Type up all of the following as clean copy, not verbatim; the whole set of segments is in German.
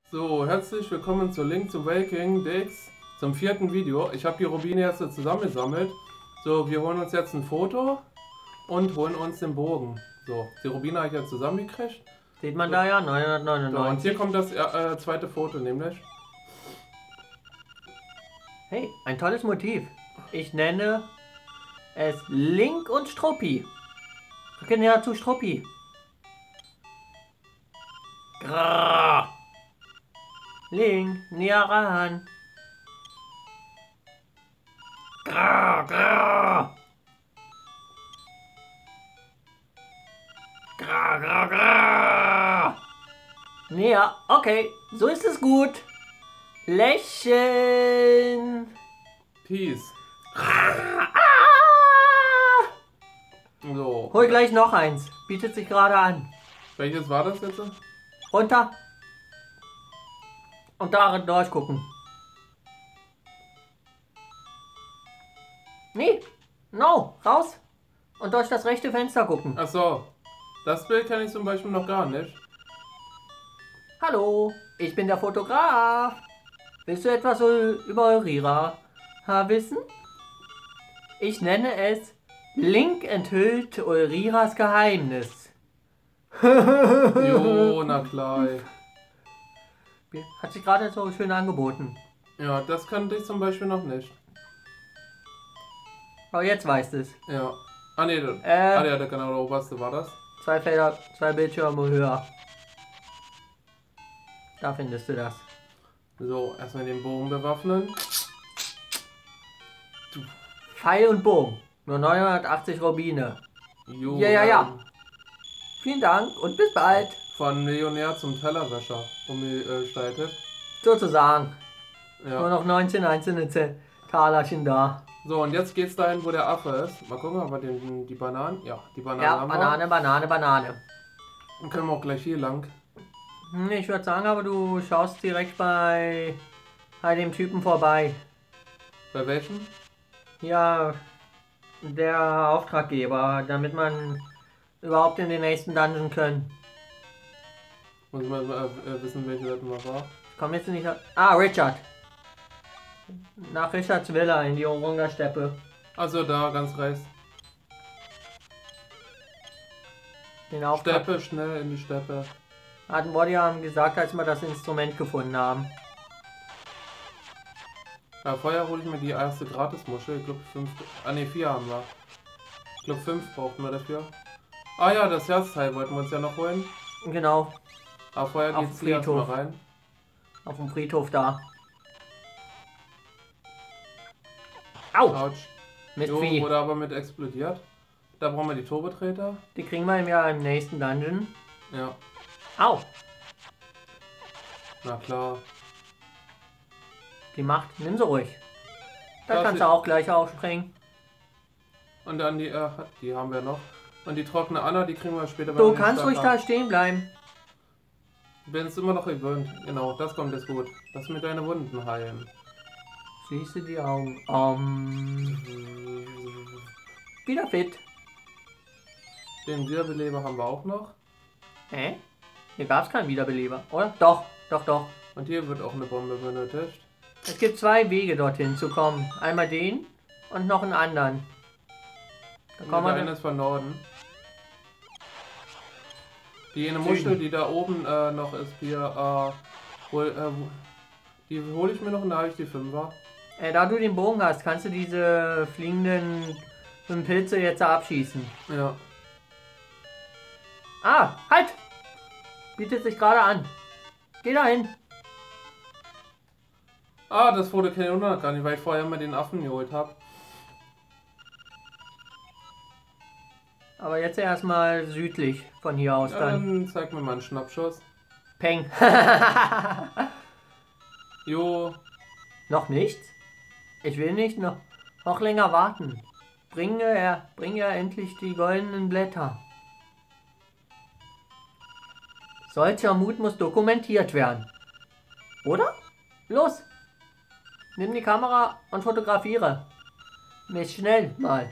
So, herzlich willkommen zu Link to Waking Dix zum 4. Video. Ich habe die Rubine jetzt zusammengesammelt. So, wir holen uns jetzt ein Foto und holen uns den Bogen. So, die Rubine habe ich jetzt zusammengekriegt. Sieht man da ja, 999. So, und hier kommt das zweite Foto nämlich. Hey, ein tolles Motiv. Ich nenne es Link und Struppi. Wir kennen ja zu Struppi. Grrr. Link, näher ran. Grrr, grrr. Grrr, grrr, grrr. Näher, okay, so ist es gut. Lächeln. Peace. So. Hol gleich noch eins. Bietet sich gerade an. Welches war das jetzt? Runter. Und darin durchgucken. Nee. No. Raus. Und durch das rechte Fenster gucken. Ach so. Das Bild kenne ich zum Beispiel noch gar nicht. Hallo. Ich bin der Fotograf. Willst du etwas über Eurira wissen? Ich nenne es Link enthüllt Euriras Geheimnis. Jo, na klar. Hat sich gerade so schön angeboten. Ja, das kannte ich zum Beispiel noch nicht. Aber jetzt weißt es. Ja. Ah ne, ja, genau, der oberste war das. 2 Felder, 2 Bildschirme höher. Da findest du das. So, erstmal den Bogen bewaffnen. Pfeil und Bogen. Nur 980 Rubine. Jo, Ja. Vielen Dank und bis bald. Von Millionär zum Tellerwäscher umgestaltet. Sozusagen. Ja. Nur noch 19 einzelne Talerchen da. So, und jetzt geht's dahin, wo der Affe ist. Mal gucken, ob wir die Bananen. Ja, die Bananen Ja, haben wir. Banane. Dann können wir auch gleich hier lang. Ich würde sagen, aber du schaust direkt bei dem Typen vorbei. Bei welchem? Ja, der Auftraggeber, damit man überhaupt in den nächsten Dungeon können. Muss man wissen, welche das mal war. Ich komme jetzt nicht. Ah, Richard. Nach Richards Villa in die Orunga-Steppe. Also da, ganz rechts. Den Auftrag. Steppe, schnell in die Steppe. Hatten Body haben gesagt, als wir das Instrument gefunden haben. Ja, vorher hole ich mir die erste Gratismuschel. Ich glaube 5. Ah ne, 4 haben wir. Ich glaube 5 brauchten wir dafür. Ah ja, das Herzteil wollten wir uns ja noch holen. Genau, Aber vorher Auf geht's dem hier erstmal Friedhof. rein. auf dem Friedhof da. Au! Autsch. Mit Jo, Vieh. wurde aber mit explodiert. Da brauchen wir die Turbotreter. Die kriegen wir ja im nächsten Dungeon. Ja, Au! na klar. Die Macht, nimm sie ruhig. Da Das kannst ist- du auch gleich aufspringen. Und dann die haben wir noch. Und die trockene Anna, die kriegen wir später Du den kannst ruhig Starter. da stehen bleiben. Bin es immer noch gewöhnt. Genau, das kommt jetzt gut. Lass mir deine Wunden heilen. Schließe die Augen. Wieder fit. Den Wiederbeleber haben wir auch noch. Hier gab es keinen Wiederbeleber, oder? Doch. Und hier wird auch eine Bombe benötigt. Es gibt 2 Wege dorthin zu kommen. Einmal den und noch einen anderen. Da Und kommen der wir eine dann. ist von Norden. Die eine Süden. Muschel, die da oben noch ist, hier, die hole ich mir noch und da habe ich die 5er. Da du den Bogen hast, kannst du diese fliegenden Pilze jetzt abschießen. Ja. Ah, halt! Bietet sich gerade an. Geh dahin. Ah, das Foto kenne ich noch gar nicht, weil ich vorher mal den Affen geholt habe. Aber jetzt erstmal südlich von hier aus Ja, dann. dann zeig mir mal einen Schnappschuss. Peng. Jo, Noch nichts? Ich will nicht noch länger warten. Bringe er endlich die goldenen Blätter. Solcher Mut muss dokumentiert werden. Oder? Los! Nimm die Kamera und fotografiere. Mich schnell mal.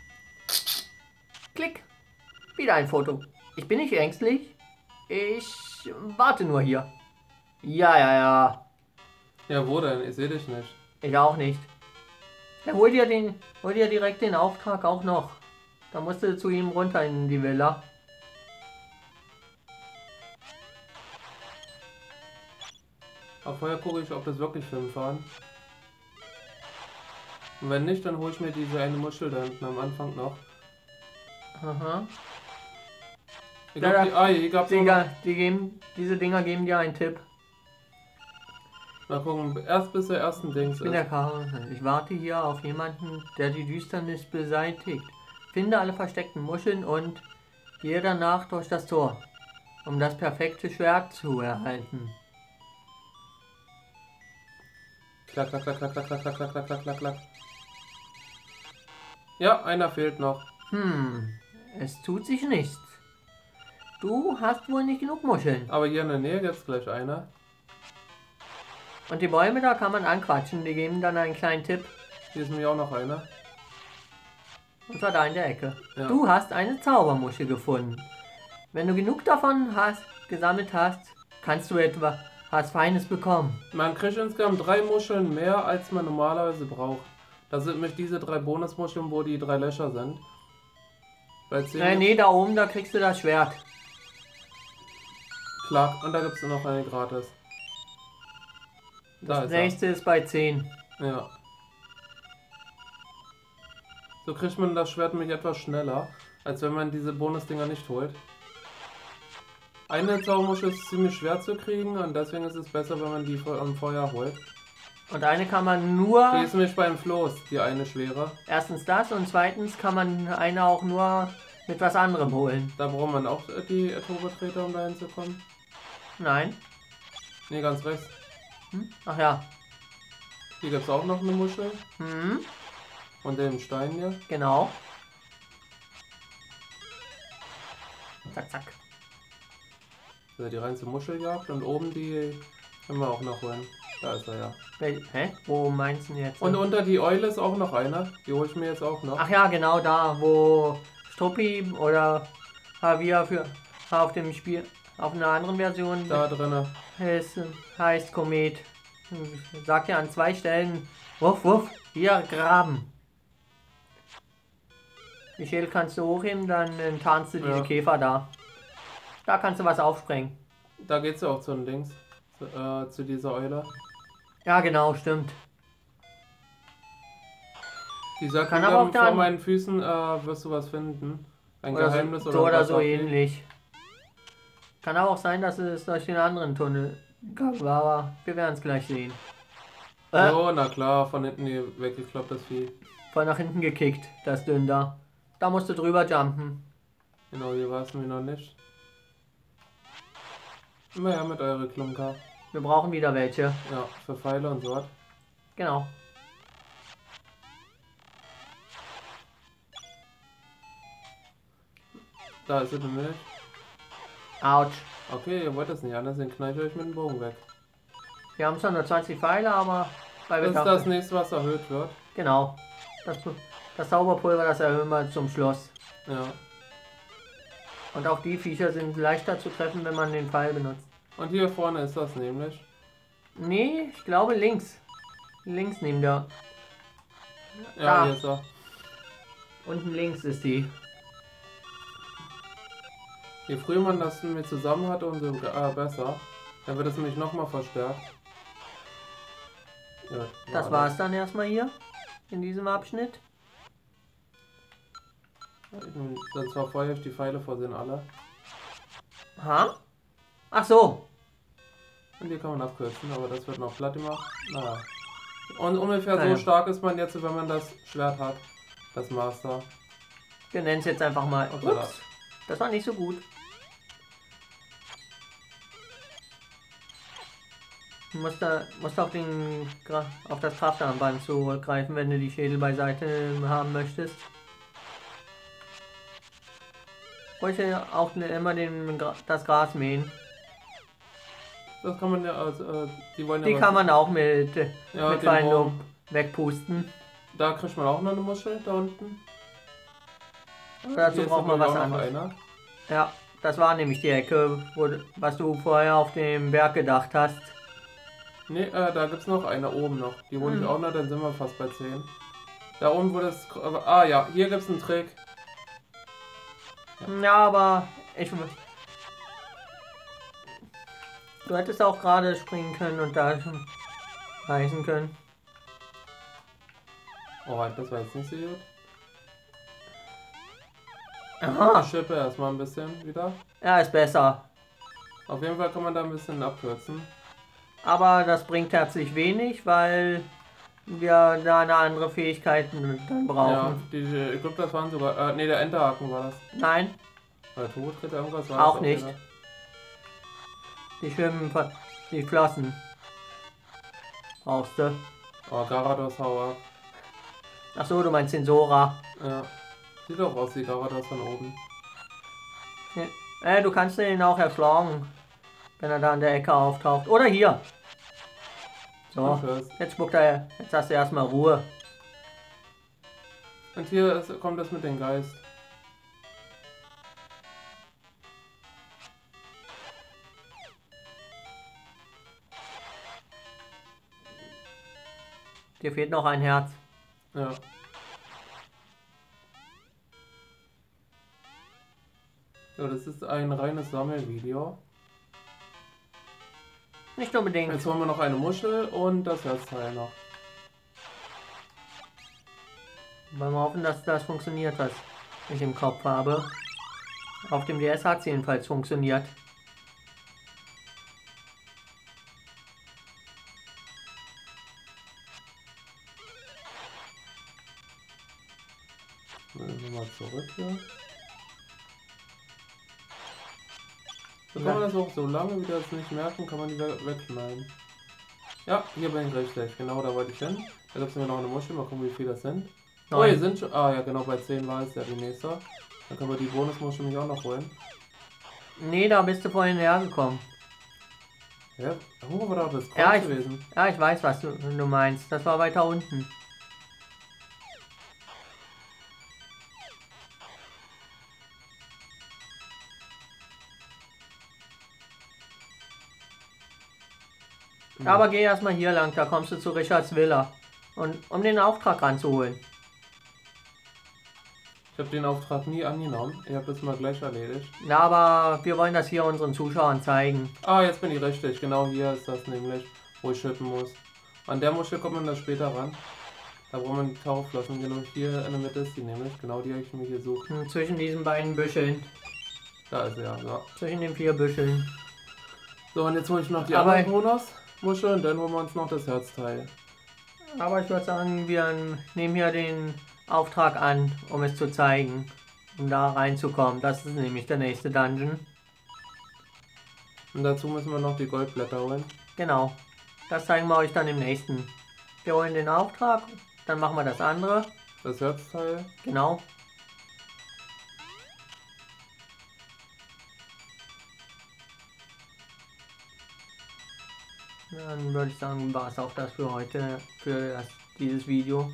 Klick. Wieder ein Foto. Ich bin nicht ängstlich. Ich warte nur hier. Ja, ja, ja. Ja, wo denn? Ich sehe dich nicht. Ich auch nicht. Ja, hol dir direkt den Auftrag auch noch. Da musst du zu ihm runter in die Villa. Aber vorher gucke ich, ob das wirklich 5 waren. Und wenn nicht, dann hole ich mir diese eine Muschel da hinten am Anfang noch. Aha. Ich glaub, hier gab's noch. Diese Dinger geben dir einen Tipp. Mal gucken, erst bis der ersten Dings Ich bin der Karl. Ich warte hier auf jemanden, der die Düsternis beseitigt. Finde alle versteckten Muscheln und gehe danach durch das Tor, um das perfekte Schwert zu erhalten. Klack, klack, klack, klack, klack, klack, klack, klack, klack, klack, klack. Ja, einer fehlt noch. Es tut sich nichts. Du hast wohl nicht genug Muscheln. Aber hier in der Nähe gibt es gleich einer. Und die Bäume da kann man anquatschen, die geben dann einen kleinen Tipp. Hier ist nämlich auch noch einer. Und zwar da in der Ecke. Ja. Du hast eine Zaubermuschel gefunden. Wenn du genug davon gesammelt hast, kannst du etwas Feines bekommen. Man kriegt insgesamt 3 Muscheln mehr, als man normalerweise braucht. Das sind nämlich diese 3 Bonusmuscheln, wo die 3 Löcher sind. Bei 10 Nee, da oben, da kriegst du das Schwert. Klack, und da gibt es noch eine gratis. Da Das ist nächste ist bei 10. er. Ja. So kriegt man das Schwert nämlich etwas schneller, als wenn man diese Bonusdinger nicht holt. Eine Zaubermuschel ist ziemlich schwer zu kriegen und deswegen ist es besser, wenn man die am Feuer holt. Und eine kann man nur... Die ist nämlich beim Floß, die eine schwere. Erstens das und zweitens kann man eine auch nur mit was anderem holen. Da braucht man auch die Turbotreter, um da hinzukommen. Nein. Ne, ganz rechts. Ach ja. Hier gibt es auch noch eine Muschel. Hm. Und den Stein hier. Genau. Zack, zack. Das ist die reinste Muscheljagd und oben die können wir auch noch holen. Da ist er ja. Hä? Wo meinst du jetzt? Und unter die Eule ist auch noch einer. Die hole ich mir jetzt auch noch. Ach ja, genau da, wo Struppi oder Javier auf dem Spiel, auf einer anderen Version Da drinne. es heißt Komet. Sagt ja an 2 Stellen, wuff, wuff, hier graben. Die Schädel kannst du hochheben, dann tarnst du diese Käfer da. Da kannst du was aufsprengen. Da geht's ja auch zu den Dings. Zu dieser Eule. Ja, genau, stimmt. Die sagt Kann mir aber auch vor dann- meinen Füßen wirst du was finden. Ein Geheimnis so oder was so auch ähnlich. Kann aber auch sein, dass es durch den anderen Tunnel gab, aber wir werden es gleich sehen. Oh, na klar, von hinten hier weggeklappt das Vieh. Voll nach hinten gekickt, das Dünn da. Da musst du drüber jumpen. Genau, hier war es mir noch nicht. Immer her mit eure Klunker. Wir brauchen wieder welche. Ja, für Pfeile und so. Genau. Da ist sie nämlich. Autsch. Okay, ihr wollt das nicht anders, dann knall ich euch mit dem Bogen weg. Wir haben zwar nur 20 Pfeile, aber... Weil wir Das ist das nächste, was erhöht wird. Genau. Das Zauberpulver, das erhöhen wir zum Schluss. Ja. Und auch die Viecher sind leichter zu treffen, wenn man den Pfeil benutzt. Und hier vorne ist das nämlich. Nee, ich glaube links. Links neben der... Ja, Da. hier ist er. Unten links ist die. Je früher man das mit zusammen hat, umso besser. Dann wird es nämlich nochmal verstärkt. Ja, Das war's dann erstmal hier. In diesem Abschnitt. Dann zwar vorher die Pfeile vorsehen alle. Ha? Ach so. Und hier kann man abkürzen, aber das wird noch platt gemacht. Naja. Und ungefähr Naja. so stark ist man jetzt, wenn man das Schwert hat. Das Master. Wir nennen es jetzt einfach mal. Upsala. Ups. Das war nicht so gut. Du musst auf das Kraftarmband zurückgreifen, wenn du die Schädel beiseite haben möchtest. Ruhig auch immer das Gras mähen. Das kann man ja, also, die wollen ja Die was- kann man auch mit ja, den Verwendung Wurm. wegpusten. Da kriegt man auch noch eine Muschel, da unten. Aber dazu Hier ist braucht man aber was auch noch anderes. einer. Ja, Das war nämlich die Ecke, was du vorher auf dem Berg gedacht hast. Ne, da gibt's noch eine oben noch. Die hole ich auch noch, dann sind wir fast bei 10. Da oben wurde es... Ah ja, hier gibt's einen Trick. Ja, aber du hättest auch gerade springen können und da reißen können. Oh, das war jetzt nicht so gut. Aha. Ich schippe erstmal ein bisschen wieder. Ja, ist besser. Auf jeden Fall kann man da ein bisschen abkürzen. Aber das bringt herzlich wenig, weil wir da eine andere Fähigkeit dann brauchen. Ja, ich glaube, das waren sogar... ne, der Enterhaken war das. Nein, Oder Turbotritt, irgendwas war auch das nicht. wieder. Die schwimmen, die Flossen. Brauchst du. Oh, Garados Hauer. Ach so, du meinst den Sora. Ja. Sieht doch aus wie Garados von oben. Du kannst den auch erschlagen, wenn er da an der Ecke auftaucht. Oder hier. So, jetzt spuckt er, jetzt hast du erstmal Ruhe. Und hier kommt das mit dem Geist. Dir fehlt noch ein Herz. Ja. Ja, das ist ein reines Sammelvideo. Nicht unbedingt. Jetzt holen wir noch eine Muschel und das Herzteil noch. Wollen wir hoffen, dass das funktioniert, was ich im Kopf habe. Auf dem DS hat es jedenfalls funktioniert. Mal zurück hier. So kann man das auch so lange, wie wir das nicht merken, kann man die wegschneiden. Ja, hier bin ich richtig. Genau, da wollte ich hin. Da gibt es mir noch eine Muschel. Mal gucken, wie viele das sind. Oh, hier sind schon... Ah ja, genau, bei 10 war es ja die nächste. Dann können wir die Bonusmuschel mich auch noch holen. Nee, da bist du vorhin hergekommen. Ja, wo war da das Kreuz Ja, gewesen? Ja, ich weiß, was du meinst. Das war weiter unten. Aber geh erstmal hier lang, da kommst du zu Richards Villa. Und um den Auftrag ranzuholen. Ich habe den Auftrag nie angenommen. Ich habe das mal gleich erledigt. Ja, aber wir wollen das hier unseren Zuschauern zeigen. Ah, jetzt bin ich richtig. Genau hier ist das nämlich, wo ich schippen muss. An der Muschel kommt man da später ran. Da braucht man die Tauchflossen. Genau hier in der Mitte ist die nämlich. Genau die habe ich mir gesucht. Zwischen diesen beiden Büscheln. Da ist er, ja. Zwischen den 4 Büscheln. So, und jetzt hole ich noch die anderen Bonusmuschel und dann holen wir uns noch das Herzteil. Aber ich würde sagen, wir nehmen hier den Auftrag an, um es zu zeigen. Um da reinzukommen. Das ist nämlich der nächste Dungeon. Und dazu müssen wir noch die Goldblätter holen. Genau. Das zeigen wir euch dann im nächsten. Wir holen den Auftrag, dann machen wir das andere. Das Herzteil. Genau. Dann würde ich sagen, war es auch das für heute, für dieses Video.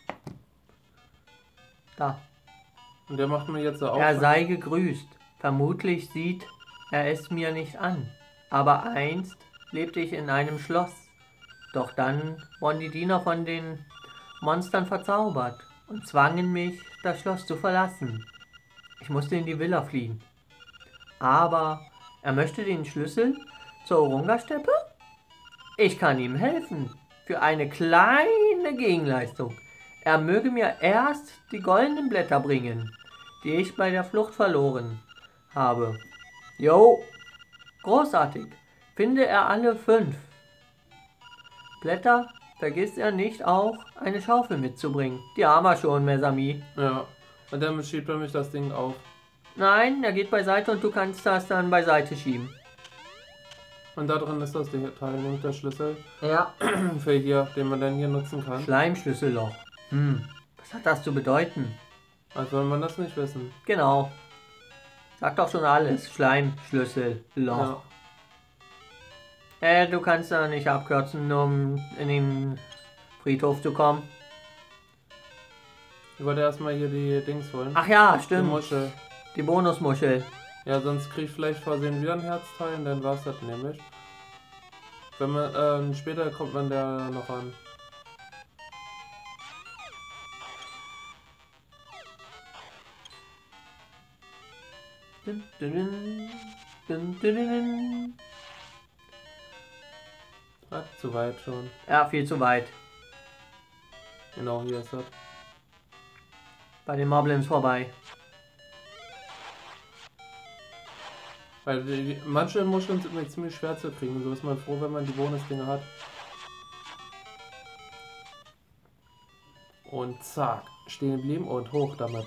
Da. Und der macht mir jetzt so auf. Er sei gegrüßt. Vermutlich sieht er es mir nicht an. Aber einst lebte ich in einem Schloss. Doch dann wurden die Diener von den Monstern verzaubert und zwangen mich, das Schloss zu verlassen. Ich musste in die Villa fliehen. Aber er möchte den Schlüssel zur Orunga-Steppe? Ich kann ihm helfen. Für eine kleine Gegenleistung. Er möge mir erst die goldenen Blätter bringen, die ich bei der Flucht verloren habe. Jo, großartig. Finde er alle 5 Blätter, vergisst er nicht auch, eine Schaufel mitzubringen. Die haben wir schon, Mesami. Ja, und dann schiebt er mich das Ding auf. Nein, er geht beiseite und du kannst das dann beiseite schieben. Und da drin ist das Teil, nämlich der Schlüssel. Ja. Für hier, den man dann hier nutzen kann. Schleimschlüsselloch. Was hat das zu bedeuten? Als soll man das nicht wissen. Genau. Sagt doch schon alles. Schleimschlüsselloch. Ja. Du kannst da nicht abkürzen, um in den Friedhof zu kommen. Ich wollte erstmal hier die Dings holen. Ach ja, Die stimmt. Muschel. Die Bonusmuschel. Ja, sonst krieg ich vielleicht versehen wieder ein Herzteil und dann war's das nämlich. Wenn man, später kommt man da noch an. Dun, dun, dun, dun, dun, dun. Ah, zu weit schon. Ja, viel zu weit. Genau, hier ist das. Bei den Moblins vorbei. Weil manche Muscheln sind mir ziemlich schwer zu kriegen. So ist man froh, wenn man die Bonusdinge hat. Und zack, stehen geblieben und hoch damit.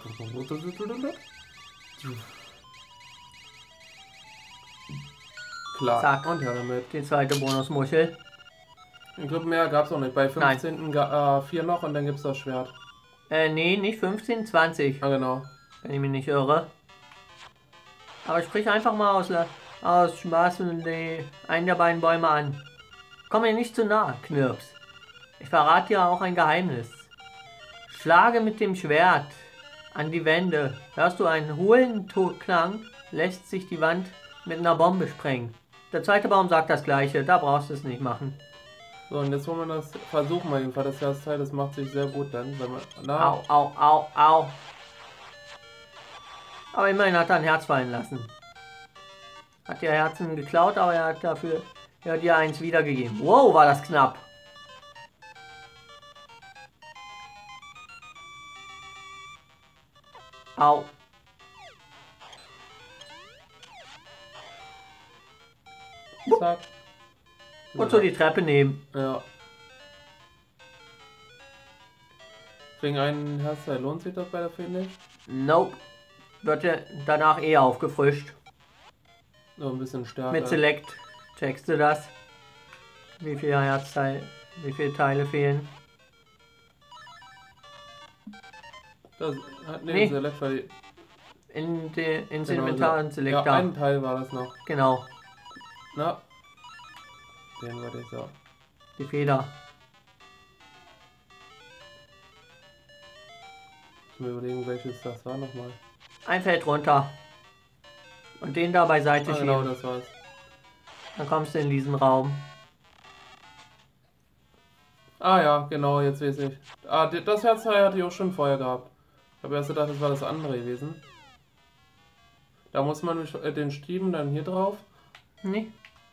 Klar, Zack. und her damit. Die zweite Bonusmuschel. Ich glaube, mehr gab es auch nicht. Bei 15. 4 noch und dann gibt es das Schwert. Nee, nicht 15, 20. Ah, genau. Wenn ich mich nicht irre. Aber sprich einfach mal aus Spaß einen der beiden Bäume an. Komm mir nicht zu nah, Knirps. Ich verrate dir auch ein Geheimnis. Schlage mit dem Schwert an die Wände. Hörst du einen hohlen Klang, lässt sich die Wand mit einer Bombe sprengen. Der zweite Baum sagt das gleiche, da brauchst du es nicht machen. So, und jetzt wollen wir das versuchen, mal jedenfalls das Herzteil, das macht sich sehr gut dann, wenn man... Na, Au, au, au, au. Aber immerhin hat er ein Herz fallen lassen. Hat dir Herzen geklaut, aber er hat dir eins wiedergegeben. Wow, war das knapp. Au. zack. Und so die Treppe nehmen. Ja. Wegen einem Herzteil lohnt sich das bei der Fee nicht? Nope. Wird ja danach eh aufgefrischt. So ein bisschen stärker. Mit Select checkst du das. Wie viele Teile fehlen. Das hat Nee. Select, weil Ins genau, Inventar und Select ja, da. ein Teil war das noch. Genau. Na. Den wollte ich so. Die Feder. Ich muss mir überlegen, welches das war nochmal. Ein Feld runter. Und den da beiseite Ah, schieben. genau, das war's. Dann kommst du in diesen Raum. Ah ja, genau, jetzt weiß ich. Ah, das Herzteil hatte ich auch schon vorher gehabt. Ich habe erst gedacht, das war das andere gewesen. Da muss man mit den Stieben dann hier drauf. Nee.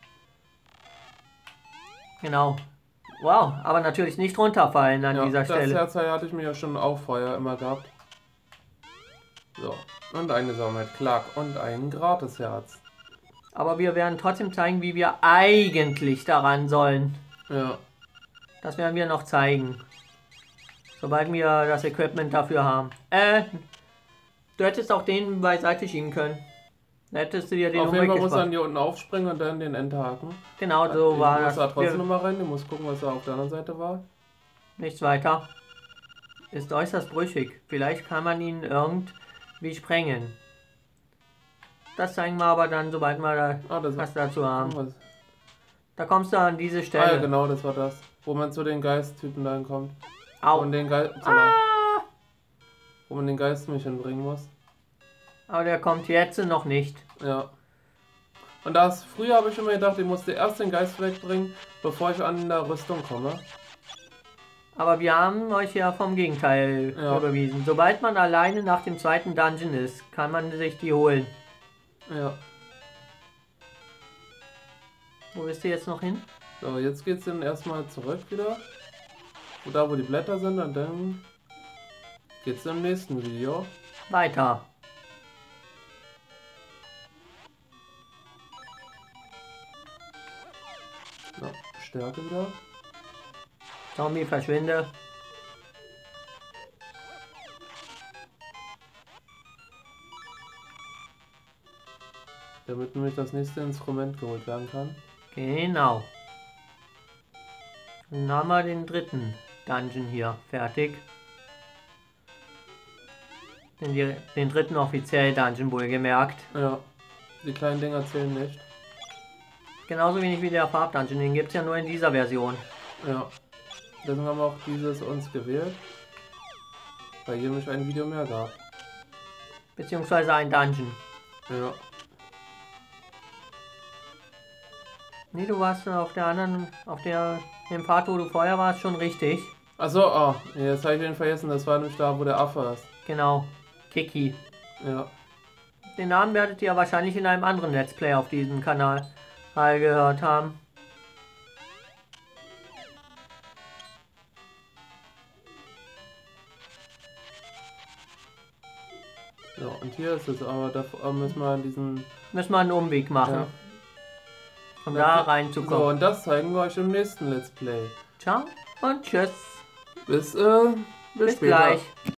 Genau. Wow, aber natürlich nicht runterfallen an dieser das Stelle. Herzteil hatte ich mir ja schon auch vorher immer gehabt. So, und eine Sammelt Clark und ein Gratis-Herz. Aber wir werden trotzdem zeigen, wie wir eigentlich daran sollen. Ja. Das werden wir noch zeigen. Sobald wir das Equipment dafür haben. Du hättest auch den beiseite schieben können. Da hättest du dir den Auf jeden Fall muss er weggespart. hier unten aufspringen und dann den Enterhaken. Genau so war Ich muss das. da trotzdem Wir- nochmal rein, ich muss gucken, was da auf der anderen Seite war. Nichts weiter. Ist äußerst brüchig. Vielleicht kann man ihn irgendwie sprengen. Das zeigen wir aber dann, sobald wir da Ah, das was dazu haben. was. Da kommst du an diese Ah ja, Stelle. genau, das war das. Wo man zu den Geisttypen dann kommt. Au. Und den Geist. Wo man den Geist mich hinbringen muss. Aber der kommt jetzt noch nicht. Ja. Und früher habe ich immer gedacht, ich musste erst den Geist wegbringen, bevor ich an der Rüstung komme. Aber wir haben euch ja vom Gegenteil Ja. überwiesen. Sobald man alleine nach dem zweiten Dungeon ist, kann man sich die holen. Ja. Wo bist du jetzt noch hin? So, jetzt geht's dann erstmal zurück wieder. Da wo die Blätter sind und dann geht's im nächsten Video. Weiter. Ja, Stärke wieder. Zombie, verschwinde. Damit nämlich das nächste Instrument geholt werden kann. Genau. Dann haben wir den dritten Dungeon hier fertig. Den dritten offiziell Dungeon wohlgemerkt. Ja. Die kleinen Dinger zählen nicht. Genauso wenig wie der Farbdungeon, den gibt es ja nur in dieser Version. Ja. Deswegen haben wir auch dieses uns gewählt. Weil hier nämlich ein Video mehr gab. Beziehungsweise ein Dungeon. Ja. Nee, du warst auf der anderen, dem Part, wo du vorher warst, schon richtig. Achso, oh, jetzt habe ich ihn vergessen, das war nicht da, wo der Affe ist. Genau, Kiki. Ja. Den Namen werdet ihr wahrscheinlich in einem anderen Let's Play auf diesem Kanal mal gehört haben. So, und hier ist es, aber da müssen wir diesen... Müssen wir einen Umweg machen, Ja. um da reinzukommen. So, und das zeigen wir euch im nächsten Let's Play. Ciao und tschüss. Bis Bis später. gleich.